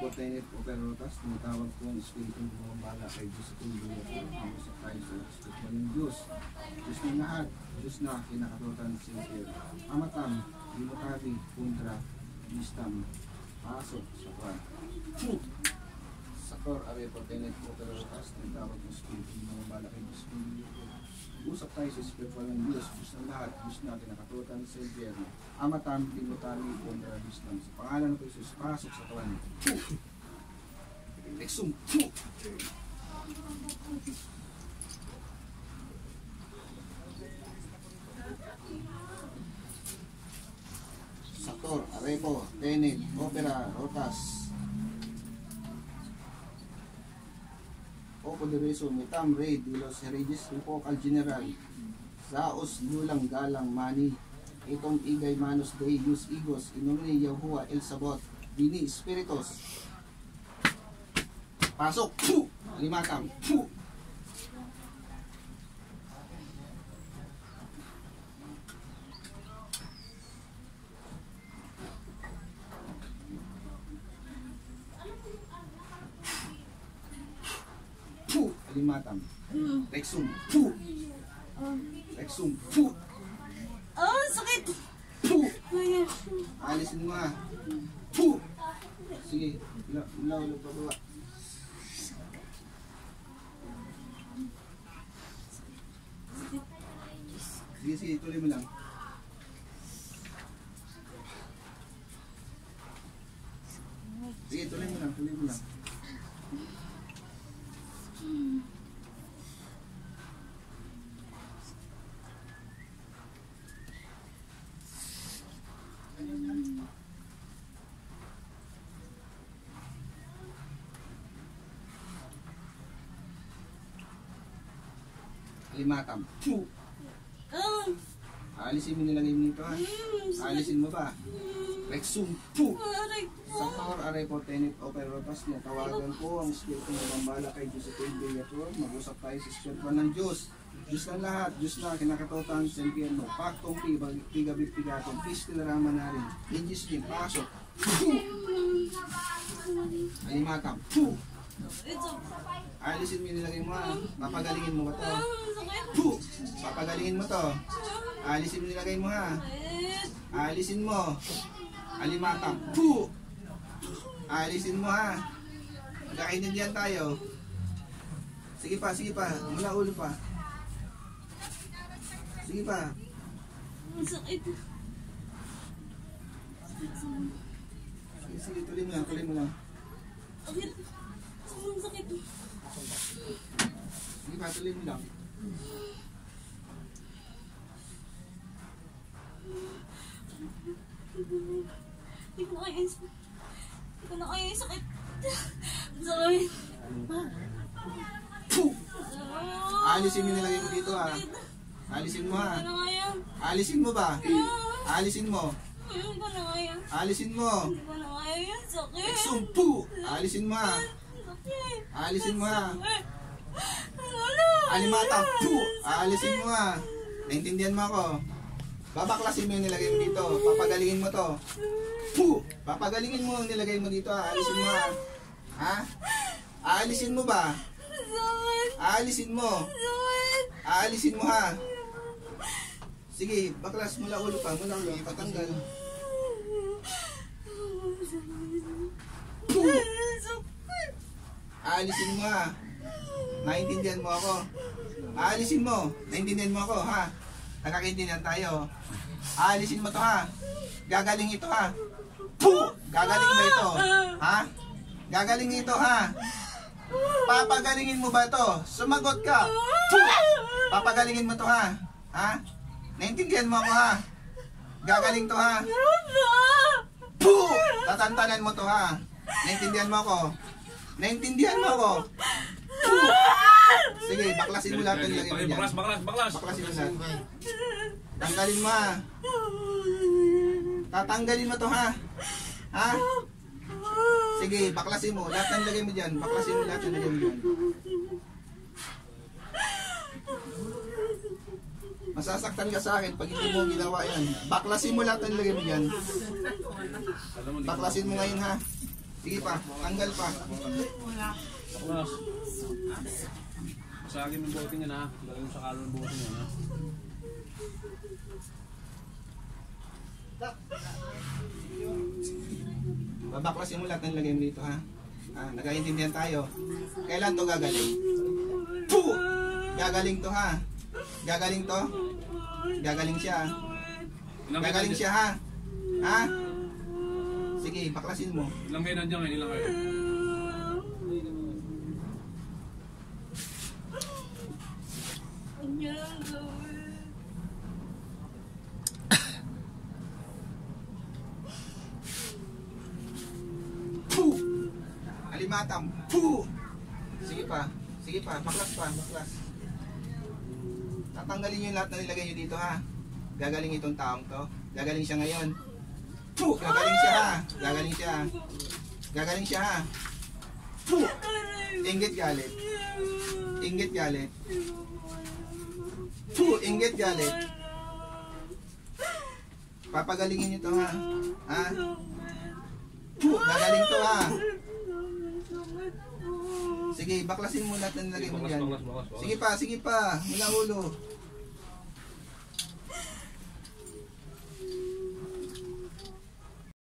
Arepotenet Operotas, tinatawag kong Espiritong Bumabala kay Diyos at Tundo at Pangusap tayo sa Espiritu ng Diyos. Diyos ng lahat, Diyos na kinakatutan sa Impero. Amatam, Limutabi, Kundra, Mistam, Pasok, Sakwan. Sakor, Arepotenet Operotas, tinatawag kong Espiritong Bumabala kay Diyos at Tundo. Usap tayo sa Espiritu ng Diyos, Diyos ng lahat, Diyos na kinakatutan sa Impero. Amatam, Limutabi, Kundra, Mistam. Sa pangalan ng Jesus, pasok sa kawan. Exum. Saktor, Arepo, Tenet, Opera, Rotas. Opo de Reso, Mitam, Rey, de los Hereges, Ripocal General. Zaos, Lulang, Galang, Mani. Itong Igay, Manos, Dei, Yus, Igos, Inumni, Yahuwah, El Sabot, Bini, Spiritos. Pasok! Puh! Limatang! Puh! Puh! Limatang! Rexum! Puh! Rexum! Puh! Oh, sakit! Puh! Alisin mo ha! Puh! Sige, ulaw pa baba. Sige, tuloy mo lang. Sige, tuloy mo lang, tuloy mo lang. Limatam. Puh! Alisin mo nilagay mo nito ha. Alisin mo ba? Rexum. Puh! Saktor, Arepotenet, Operotas, tawagan ko ang Espiritu ng Bambala kay Diyos at Imperator. Mag-usap tayo sa Espiritu ng Diyos. Diyos ng lahat, Diyos na kinakatotan sa impyerno. Paktong pigabit-pigatong, pistilaraman na rin. In Jesus name, pasok. Puh! Alimatam. Puh! Alisin mo nilagay mo ha. Papagalingin mo ba to? Puh! Papagalingin mo to. Alisin mo nilagay mo ha. Alisin mo. Alimatang. Puh! Alisin mo ha. Magkakaintindihan tayo. Sige pa, sige pa. Mula ulo pa. Sige pa. Sakit. Sige, sige. Tuloy mo lang, tuloy mo lang. Sakit. Sobrang sakit. Sige pa, tuloy mo lang. Hindi ko na kaya yung sakit. Sakit. Puh! Alisin mo nilagay mo dito ha. Alisin mo ha. Hindi ko na kaya. Alisin mo ba? Alisin mo. Hindi ko na kaya. Alisin mo. Hindi ko na kaya yung sakit. Exumpu! Alisin mo ha. Sakit. Alisin mo ha. Wala. Alimata! Puh! Alisin mo ha. Naintindihan mo ako. Babaklasin mo yung nilagay mo dito. Papagalingin mo to. Puh! Papagalingin mo yung nilagay mo dito ha. Alisin mo ha. Ha? Aalisin mo ba? Sakit. Aalisin mo. Sakit. Aalisin mo ha. Sige, baklas mula ulo pa. Mula ulo. Patanggal. Puh! Aalisin mo ha. Naintindihan mo ako. Aalisin mo. Naintindihan mo ako ha. Nagkakaintindihan tayo. Aalisin mo to ha. Gagaling ito ha. Puh! Gagaling ba ito? Ha? Gagaling ito ha. Papagalingin mo ba ito? Sumagot ka. Puh! Papagalingin mo to ha. Ha? Naintindihan mo ako ha. Gagaling to ha. Puh! Tatantanan mo to ha. Naintindihan mo ako. Naintindihan mo ako. Puh! Sige, baklasin mo lahat ng lagay mo dyan. Baklas. Baklasin mo lahat. Tanggalin mo ha. Tatanggalin mo to ha. Ha? Sige, baklasin mo. Lahat ng lagay mo dyan. Baklasin mo lahat ng lagay mo dyan. Masasaktan ka sa akin pag hindi mo ginawa yan. Baklasin mo lahat ng lagay mo dyan. Baklasin mo ngayon ha. Sige pa, tanggal pa. Baklas. Pasagin ng bote niya na. Lagay mo sa kalo ng bote niya na. Babaklasin mo lahat ng lagay mo dito ha. Nagkaintindihan tayo. Kailan to gagaling? Puh! Gagaling to ha. Gagaling to. Gagaling siya. Gagaling siya ha. Ha? Sige, baklasin mo. Ilang kayo nandiyan ngayon? Ilang kayo? Huwag niyo lang gawin. Puh! Alimatam. Puh! Sige pa. Sige pa. Baklas pa. Baklas. Tatanggalin nyo lahat na nilagay nyo dito ha. Gagaling itong taong to. Gagaling siya ngayon. Puh! Gagaling siya ha. Gagaling siya. Gagaling siya ha. Puh! Inggit galit. Inggit galit. Puh! Inggit galit. Papagalingin nyo to ha. Ha? Puh! Gagaling to ha. Sige, baklasin mo lahat na nilagay mo dyan. Sige pa, sige pa. Mula ulo.